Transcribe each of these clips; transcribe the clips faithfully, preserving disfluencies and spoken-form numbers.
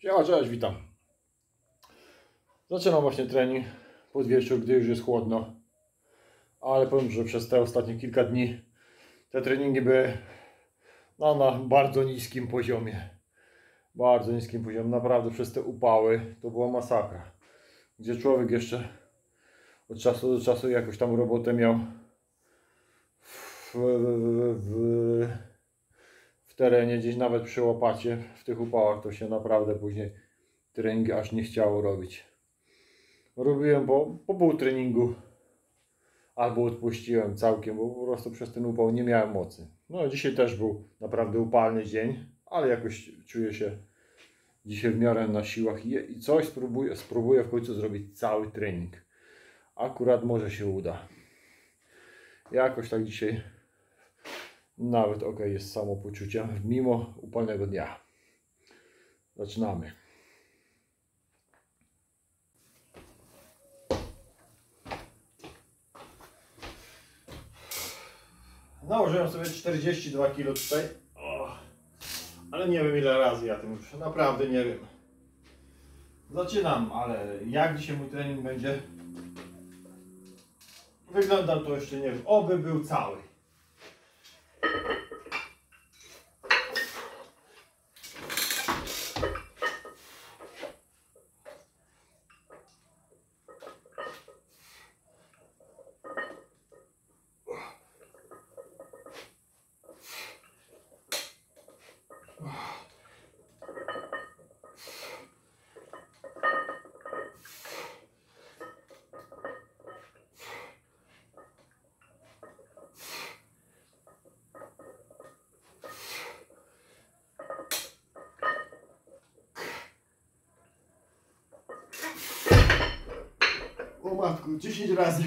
Siema, cześć, witam. Zaczynam właśnie trening pod wieczór, gdy już jest chłodno. Ale powiem, że przez te ostatnie kilka dni te treningi były no, na bardzo niskim poziomie. Bardzo niskim poziomie. Naprawdę przez te upały to była masakra. Gdzie człowiek jeszcze od czasu do czasu jakoś tam robotę miał w, w, w, w terenie, gdzieś nawet przy łopacie. W tych upałach to się naprawdę później treningi aż nie chciało robić. Robiłem po, po pół treningu albo odpuściłem całkiem, bo po prostu przez ten upał nie miałem mocy. No dzisiaj też był naprawdę upalny dzień, ale jakoś czuję się dzisiaj w miarę na siłach i, i coś spróbuję, spróbuję w końcu zrobić cały trening. Akurat może się uda. Jakoś tak dzisiaj nawet ok jest samopoczucie mimo upalnego dnia. Zaczynamy. Nałożyłem sobie czterdzieści dwa kilo tutaj, o, ale nie wiem ile razy ja tym już, naprawdę nie wiem. Zaczynam, ale jak dzisiaj mój trening będzie wyglądał, to jeszcze nie wiem. Oby był cały. O matku, dziesięć razy.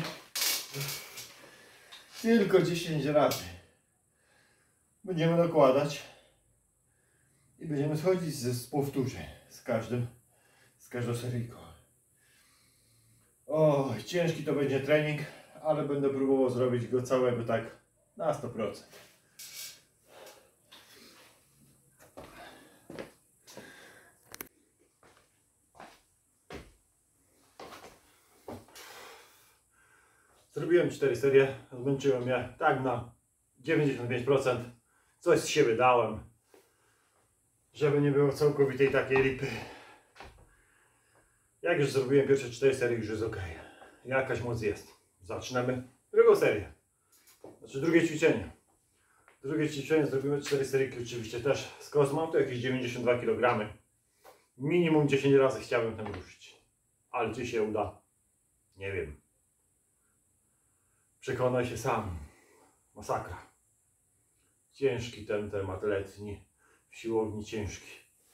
Tylko dziesięć razy. Będziemy dokładać i będziemy schodzić z, z powtórzeń z każdym, z każdą seryjką. O, ciężki to będzie trening, ale będę próbował zrobić go całego tak na sto procent. Zrobiłem cztery serie, zmęczyłem mnie tak na dziewięćdziesiąt pięć procent. Coś z siebie dałem, żeby nie było całkowitej takiej lipy. Jak już zrobiłem pierwsze cztery serie, już jest ok. Jakaś moc jest. Zaczynamy drugą serię. Znaczy drugie ćwiczenie. Drugie ćwiczenie zrobimy cztery seryjki oczywiście też z kosmą. Mam to jakieś dziewięćdziesiąt dwa kilogramy. Minimum dziesięć razy chciałbym tam ruszyć. Ale czy się uda? Nie wiem. Przekonaj się sam. Masakra. Ciężki ten temat letni. W siłowni ciężki.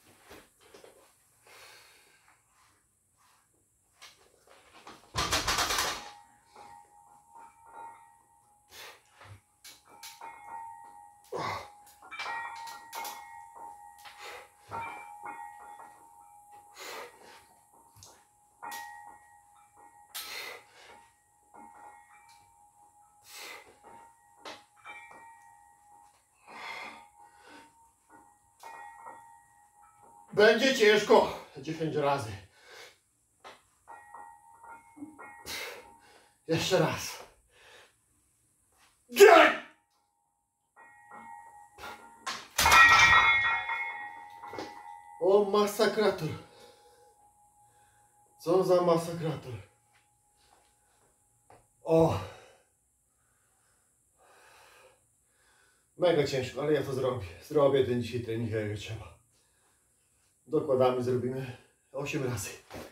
Będzie ciężko. dziesięć razy. Jeszcze raz. O, masakrator. Co za masakrator. O. Mega ciężko, ale ja to zrobię. Zrobię ten dzisiaj trening jak trzeba. Dokładamy, zrobimy osiem razy.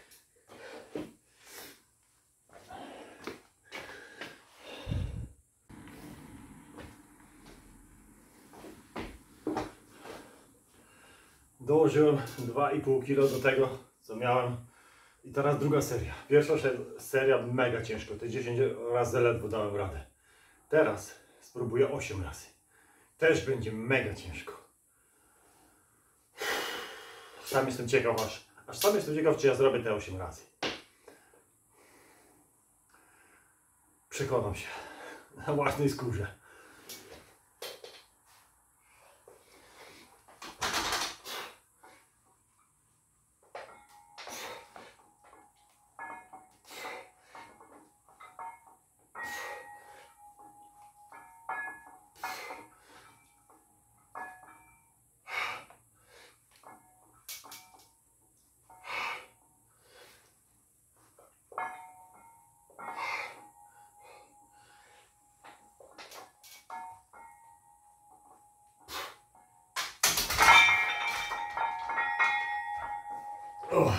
Dołożyłem dwa i pół kilo do tego, co miałem. I teraz druga seria. Pierwsza seria mega ciężko. Te dziesięć razy ledwo dałem radę. Teraz spróbuję osiem razy. Też będzie mega ciężko. Sam jestem ciekaw aż. Aż sam jestem ciekaw, czy ja zrobię te osiem razy. Przekonam się. Na własnej skórze. O.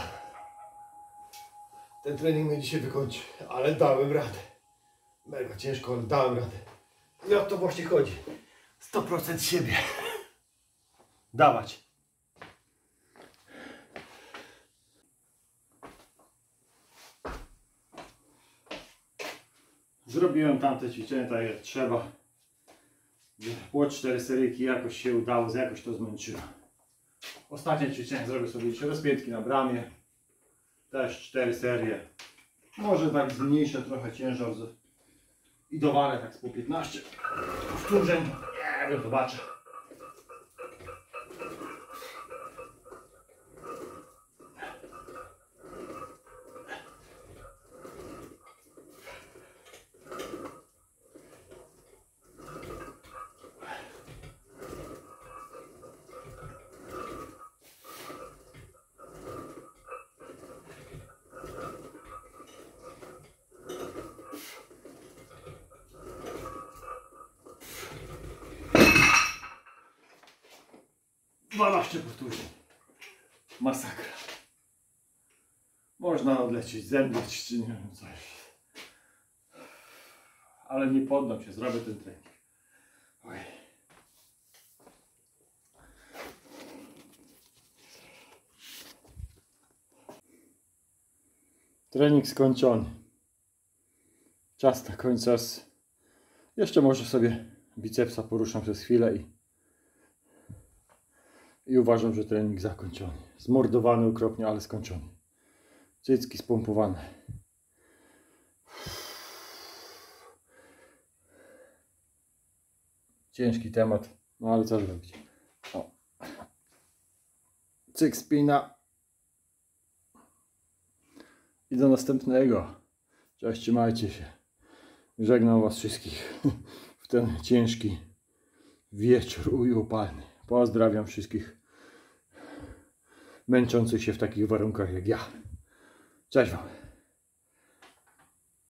Ten trening mnie dzisiaj wykończy, ale dałem radę. Mega ciężko, ale dałem radę. I o to właśnie chodzi. sto procent siebie. Dawać. Zrobiłem tamte ćwiczenie tak jak trzeba. Było cztery seryjki, jakoś się udało, jakoś to zmęczyłem. Ostatnie ćwiczenie zrobię sobie jeszcze rozpiętki na bramie. Też cztery serie. Może tak zmniejszę trochę ciężar z... i dowalę tak z po piętnaście powtórzeń. Nie wiem, zobaczę. dwanaście powtórzeń. Masakra. Można odlecieć, zemdleć, czy nie wiem coś. Ale nie poddam się, zrobię ten trening. Oj. Trening skończony. Czas na końcu. Jeszcze może sobie bicepsa poruszam przez chwilę i I uważam, że trening zakończony. Zmordowany okropnie, ale skończony. Cycki spompowane. Ciężki temat, no ale co zrobić. O. Cyk spina. I do następnego. Cześć, trzymajcie się. Żegnam was wszystkich w ten ciężki wieczór upalny. Pozdrawiam wszystkich męczących się w takich warunkach jak ja. Cześć wam.